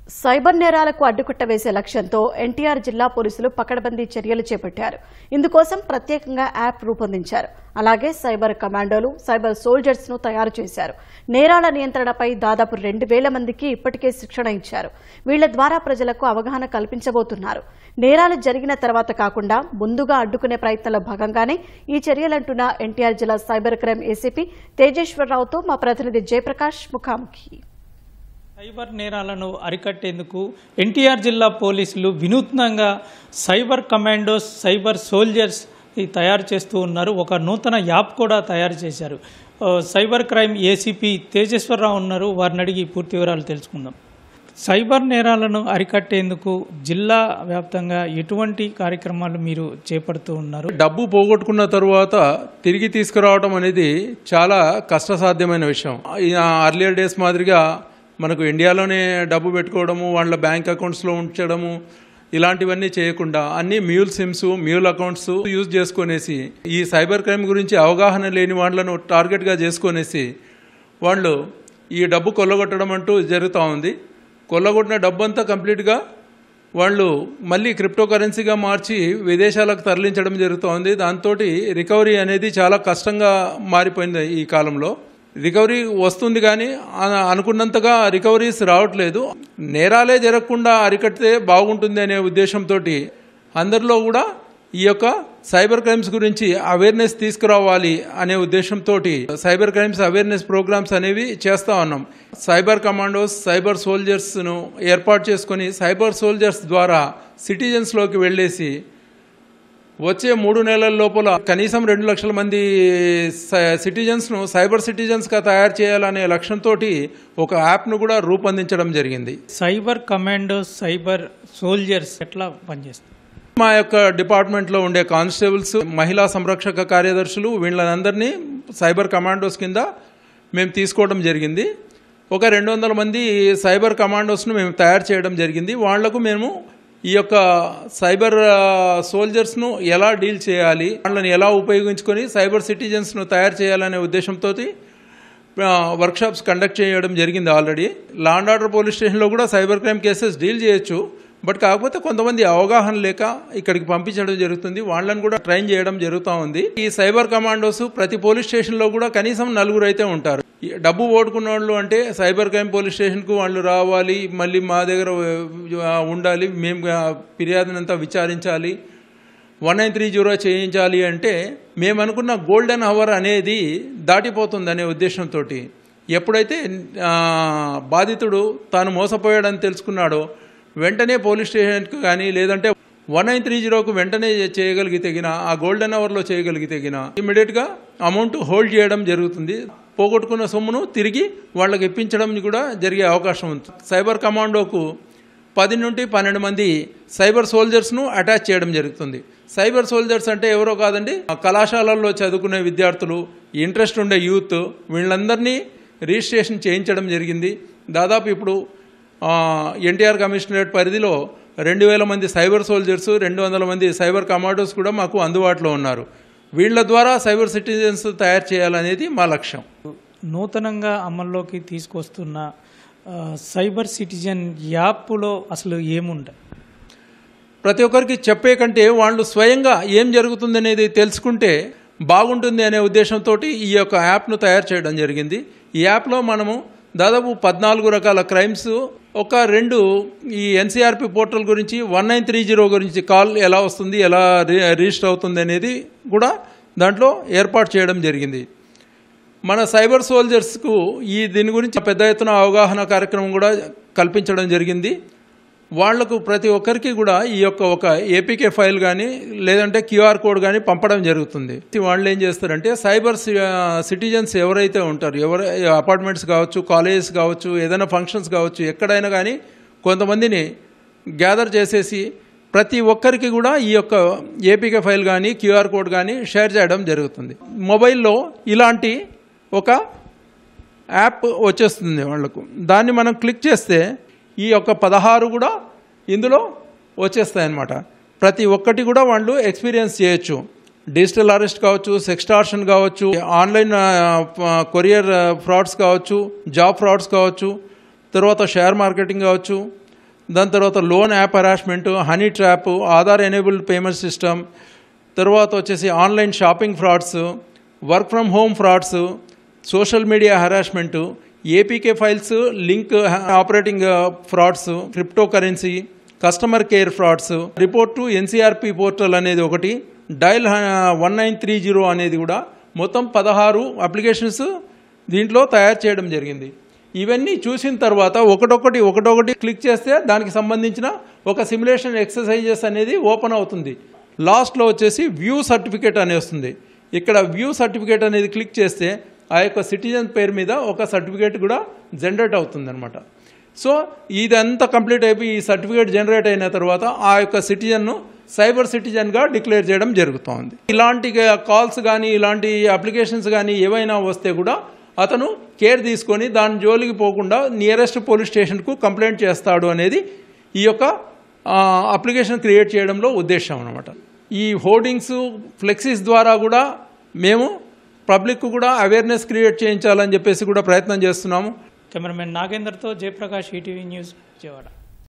Cyber నేరాలకు అడ్డుకట్ట వేసే లక్ష్యంతో ఎన్టీఆర్ జిల్లా పోలీసులు పకడ్బందీ చర్యలు చేపట్టారు. ఇందుకోసం ప్రత్యేకంగా యాప్ రూపొందించారు. అలాగే సైబర్ కమాండోలు, సైబర్ సోల్జర్స్ ను తయారు చేశారు. నేరాల నియంత్రణపై దాదాపు 2000 మందికి ఇప్పటికే శిక్షణ ఇచ్చారు. వీళ్ల ద్వారా ప్రజలకు అవగాహన కల్పించబోతున్నారు. నేరాలు జరిగిన తర్వాత కాకుండా ముందుగా అడ్డుకునే ప్రయత్నంలో భాగంగానే ఈ చర్యలంటున్న ఎన్టీఆర్ జిల్లా సైబర్ క్రైమ్ ఏసీపీ తేజేశ్వరరావుతో మా ప్రతినిధి జయప్రకాష్ ముఖాముఖి. సైబర్ నేరాలను అరికట్టేందుకు ఎన్టీఆర్ జిల్లా పోలీసులు వినూత్నంగా సైబర్ కమాండోస్, సైబర్ సోల్జర్స్ తయారు చేస్తూ ఉన్నారు. ఒక నూతన యాప్ కూడా తయారు చేశారు. సైబర్ క్రైమ్ ఏసీపీ తేజేశ్వరరావు ఉన్నారు. వారిని అడిగి పూర్తి వివరాలు తెలుసుకుందాం. సైబర్ నేరాలను అరికట్టేందుకు జిల్లా వ్యాప్తంగా ఎటువంటి కార్యక్రమాలు మీరు చేపడుతూ ఉన్నారు? డబ్బు పోగొట్టుకున్న తరువాత తిరిగి తీసుకురావడం అనేది చాలా కష్టసాధ్యమైన విషయం. అర్లియర్ డేస్ మాదిరిగా మనకు ఇండియాలోనే డబ్బు పెట్టుకోవడము, వాళ్ళ బ్యాంక్ అకౌంట్స్లో ఉంచడము, ఇలాంటివన్నీ చేయకుండా అన్ని mule sims, mule accounts use చేసుకునేసి ఈ సైబర్ క్రైమ్ గురించి అవగాహన లేని వాళ్ళను టార్గెట్గా చేసుకునేసి వాళ్ళు ఈ డబ్బు కొల్లగొట్టడం అంటూ జరుగుతూ ఉంది. కొల్లగొట్టిన డబ్బు అంతా కంప్లీట్గా వాళ్ళు మళ్ళీ క్రిప్టో కరెన్సీగా మార్చి విదేశాలకు తరలించడం జరుగుతూ ఉంది. దాంతో రికవరీ అనేది చాలా కష్టంగా మారిపోయింది. ఈ కాలంలో రికవరీ వస్తుంది కానీ అనుకున్నంతగా రికవరీస్ రావట్లేదు. నేరాలే జరగకుండా అరికడితే బాగుంటుంది అనే ఉద్దేశంతో అందరిలో కూడా ఈ యొక్క సైబర్ క్రైమ్స్ గురించి అవేర్నెస్ తీసుకురావాలి అనే ఉద్దేశంతో సైబర్ క్రైమ్స్ అవేర్నెస్ ప్రోగ్రామ్స్ అనేవి చేస్తూ ఉన్నాం. సైబర్ కమాండోస్, సైబర్ సోల్జర్స్ను ఏర్పాటు చేసుకొని సైబర్ సోల్జర్స్ ద్వారా సిటిజన్స్లోకి వెళ్ళేసి వచ్చే 3 నెలల లోపల కనీసం 2 లక్షల మంది సిటిజన్స్ను సైబర్ సిటిజన్స్గా తయారు చేయాలనే లక్ష్యంతో ఒక యాప్ను కూడా రూపొందించడం జరిగింది. సైబర్ కమాండోస్, సైబర్ సోల్జర్స్ ఎట్లా పనిచేస్తారు? మా యొక్క డిపార్ట్మెంట్లో ఉండే కానిస్టేబుల్స్, మహిళా సంరక్షక కార్యదర్శులు వీళ్ళందరినీ సైబర్ కమాండోస్ కింద మేము తీసుకోవడం జరిగింది. ఒక 200 మంది సైబర్ కమాండోస్ను మేము తయారు చేయడం జరిగింది. వాళ్లకు మేము ఈ యొక్క సైబర్ సోల్జర్స్ను ఎలా డీల్ చేయాలి, వాళ్ళని ఎలా ఉపయోగించుకొని సైబర్ సిటిజన్స్ను తయారు చేయాలనే ఉద్దేశంతో వర్క్షాప్స్ కండక్ట్ చేయడం జరిగింది. Already law and order police స్టేషన్లో కూడా సైబర్ క్రైమ్ కేసెస్ డీల్ చేయొచ్చు. బట్ కాకపోతే కొంతమంది అవగాహన లేక ఇక్కడికి పంపించడం జరుగుతుంది. వాళ్ళని కూడా ట్రైన్ చేయడం జరుగుతూ ఉంది. ఈ సైబర్ కమాండోస్ ప్రతి పోలీస్ స్టేషన్లో కూడా కనీసం 4 అయితే ఉంటారు. డబ్బు ఓడుకున్న వాళ్ళు అంటే సైబర్ క్రైమ్ పోలీస్ స్టేషన్కు వాళ్ళు రావాలి, మళ్ళీ మా దగ్గర ఉండాలి, మేము ఫిర్యాదునంతా విచారించాలి, 1930 చేయించాలి అంటే మేము అనుకున్న గోల్డెన్ అవర్ అనేది దాటిపోతుంది అనే ఉద్దేశంతో ఎప్పుడైతే బాధితుడు తాను మోసపోయాడని తెలుసుకున్నాడో వెంటనే పోలీస్ స్టేషన్కు కానీ లేదంటే 1930కు వెంటనే చేయగలిగితేగిన ఆ గోల్డెన్ అవర్లో చేయగలిగితేగిన ఇమ్మీడియట్గా అమౌంట్ హోల్డ్ చేయడం జరుగుతుంది. పోగొట్టుకున్న సొమ్మును తిరిగి వాళ్ళకి ఇప్పించడం కూడా జరిగే అవకాశం ఉంది. సైబర్ కమాండోకు 10 నుండి 12 మంది సైబర్ సోల్జర్స్ను అటాచ్ చేయడం జరుగుతుంది. సైబర్ సోల్జర్స్ అంటే ఎవరో కాదండి, కళాశాలల్లో చదువుకునే విద్యార్థులు, ఇంట్రెస్ట్ ఉండే యూత్, వీళ్ళందరినీ రిజిస్ట్రేషన్ చేయించడం జరిగింది. దాదాపు ఇప్పుడు ఎన్టీఆర్ కమిషనరేట్ పరిధిలో 2000 మంది సైబర్ సోల్జర్స్, 200 మంది సైబర్ కమాండోస్ కూడా మాకు అందుబాటులో ఉన్నారు. వీళ్ల ద్వారా సైబర్ సిటిజన్స్ తయారు చేయాలనేది మా లక్ష్యం. నూతనంగా అమల్లోకి తీసుకొస్తున్న సైబర్ సిటిజన్ యాప్లో అసలు ఏముంటాయి? ప్రతి ఒక్కరికి చెప్పే కంటే వాళ్ళు స్వయంగా ఏం జరుగుతుందనేది తెలుసుకుంటే బాగుంటుంది అనే ఉద్దేశంతో ఈ యొక్క యాప్ను తయారు చేయడం జరిగింది. ఈ యాప్లో మనము దాదాపు 14 రకాల క్రైమ్స్, ఒక 2 ఈ ఎన్సీఆర్పి పోర్టల్ గురించి, 1930 గురించి కాల్ ఎలా వస్తుంది, ఎలా రిజిస్టర్ అవుతుంది అనేది కూడా దాంట్లో ఏర్పాటు చేయడం జరిగింది. మన సైబర్ సోల్జర్స్కు దీని గురించి పెద్ద ఎత్తున అవగాహన కార్యక్రమం కూడా కల్పించడం జరిగింది. వాళ్లకు ప్రతి ఒక్కరికి కూడా ఈ యొక్క ఒక ఏపీకే ఫైల్ కానీ లేదంటే క్యూఆర్ కోడ్ కానీ పంపడం జరుగుతుంది. వాళ్ళు ఏం చేస్తారంటే సైబర్ సిటిజన్స్ ఎవరైతే ఉంటారు, అపార్ట్మెంట్స్ కావచ్చు, కాలేజెస్ కావచ్చు, ఏదైనా ఫంక్షన్స్ కావచ్చు, ఎక్కడైనా కానీ కొంతమందిని గ్యాదర్ చేసేసి ప్రతి ఒక్కరికి కూడా ఈ యొక్క ఏపీకే ఫైల్ కానీ క్యూఆర్ కోడ్ కానీ షేర్ చేయడం జరుగుతుంది. మొబైల్లో ఇలాంటి ఒక యాప్ వచ్చేస్తుంది వాళ్లకు. దాన్ని మనం క్లిక్ చేస్తే ఈ యొక్క 16 కూడా ఇందులో వచ్చేస్తాయన్నమాట. ప్రతి ఒక్కటి కూడా వాళ్ళు ఎక్స్పీరియన్స్ చేయొచ్చు. డిజిటల్ అరెస్ట్ కావచ్చు, సెక్స్టార్షన్ కావచ్చు, ఆన్లైన్ కొరియర్ ఫ్రాడ్స్ కావచ్చు, జాబ్ ఫ్రాడ్స్ కావచ్చు, తర్వాత షేర్ మార్కెటింగ్ కావచ్చు, దాని తర్వాత loan app harassment, honey trap, Aadhaar enabled payment system, తర్వాత వచ్చేసి online shopping frauds, work from home frauds, social media harassment, APK files link operating frauds, crypto currency, customer care frauds, report to NCRP portal అనేది ఒకటి, dial 1930 అనేది కూడా, మొత్తం 16 applications దీంట్లో తయారు చేయడం జరిగింది. ఇవన్నీ చూసిన తర్వాత ఒకటొకటి క్లిక్ చేస్తే దానికి సంబంధించిన ఒక సిమ్యులేషన్ ఎక్సర్సైజెస్ అనేది ఓపెన్ అవుతుంది. లాస్ట్లో వచ్చేసి వ్యూ సర్టిఫికేట్ అని వస్తుంది. ఇక్కడ వ్యూ సర్టిఫికేట్ అనేది క్లిక్ చేస్తే ఆ యొక్క సిటిజన్ పేరు మీద ఒక సర్టిఫికేట్ కూడా జనరేట్ అవుతుంది అనమాట. సో ఇదంతా కంప్లీట్ అయిపోయి ఈ సర్టిఫికేట్ జనరేట్ అయిన తర్వాత ఆ యొక్క సిటిజన్ను సైబర్ సిటిజన్గా డిక్లేర్ చేయడం జరుగుతుంది. ఇలాంటి కాల్స్ కానీ ఇలాంటి అప్లికేషన్స్ కానీ ఏవైనా వస్తే కూడా అతను కేర్ తీసుకొని దాని జోలికి పోకుండా నియరెస్ట్ పోలీస్ స్టేషన్కు కంప్లైంట్ చేస్తాడు అనేది ఈ యొక్క అప్లికేషన్ క్రియేట్ చేయడంలో ఉద్దేశం అన్నమాట. ఈ హోర్డింగ్స్, ఫ్లెక్సీస్ ద్వారా కూడా మేము పబ్లిక్ కూడా అవేర్నెస్ క్రియేట్ చేయించాలని చెప్పేసి కూడా ప్రయత్నం చేస్తున్నాము. కెమెరామెన్ నాగేందర్తో జయప్రకాష్, ఈటీవీ న్యూస్, విజయవాడ.